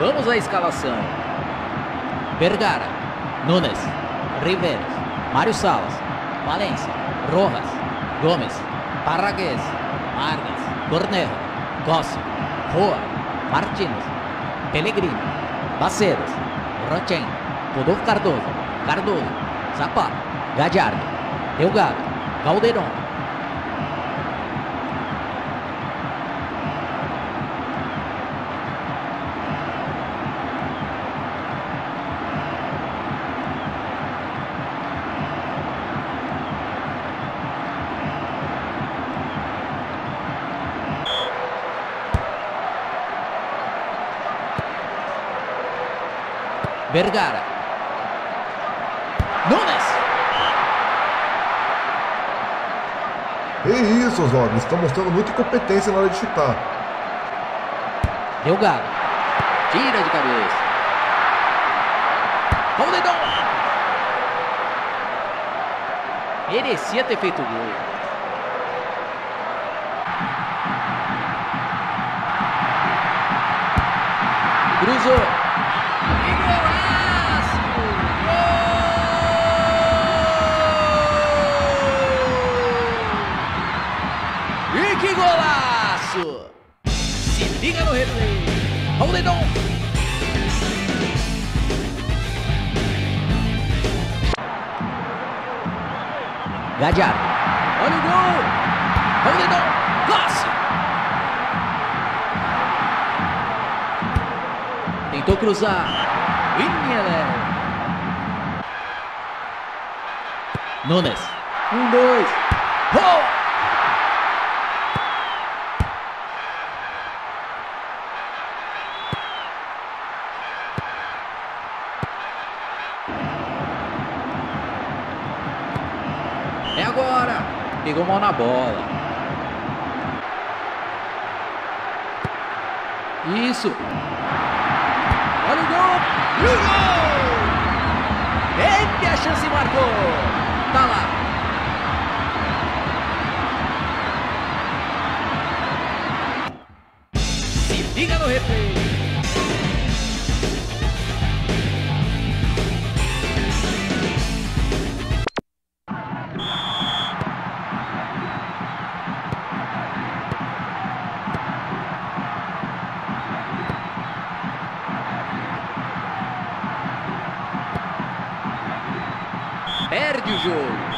Vamos à escalação. Vergara, Nunes, Riveros, Mário Salas, Valência, Rojas, Gomes, Parragués, Vargas, Cornejo, Cossio, Roa, Martínez, Pellegrini, Bacedas, Rochen, Rodolfo Cardoso, Zapata, Gallardo, Delgado, Caldeirão. Vergara, Nunes. Que isso, Oswaldo, estão mostrando muita incompetência na hora de chutar. Delgado, tira de cabeça. Caldeirão. Merecia ter feito o gol. Cruzou. Que golaço! Gol! E que golaço! Se liga no replay. Caldeirão. Gallardo. Olha o gol! Caldeirão. Cossio. Tentou cruzar. Nunes. 1-2. Gol! É agora. Pegou mal na bola. Isso. Olha o gol! E o gol! Teve a chance e marcou! Tá lá! Se liga no replay! Perde o jogo.